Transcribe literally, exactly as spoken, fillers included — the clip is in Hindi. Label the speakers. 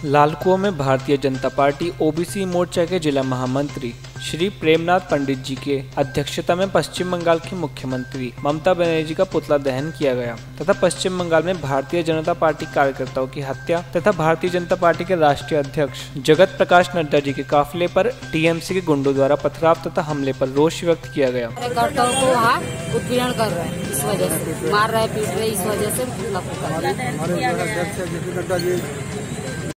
Speaker 1: लालकुआं में भारतीय जनता पार्टी ओबीसी मोर्चा के जिला महामंत्री श्री प्रेमनाथ पंडित जी के अध्यक्षता में पश्चिम बंगाल की मुख्यमंत्री ममता बनर्जी का पुतला दहन किया गया तथा पश्चिम बंगाल में भारतीय जनता पार्टी कार्यकर्ताओं की हत्या तथा भारतीय जनता पार्टी के राष्ट्रीय अध्यक्ष जगत प्रकाश नड्डा जी के काफिले पर टीएमसी के गुंडों द्वारा पथराव तथा हमले पर रोष व्यक्त किया गया।
Speaker 2: कार्यकर्ताओं को वहाँ उत्पीड़न कर रहे हैं, इस वजह से मार रहे, पीट रहे, इस वजह से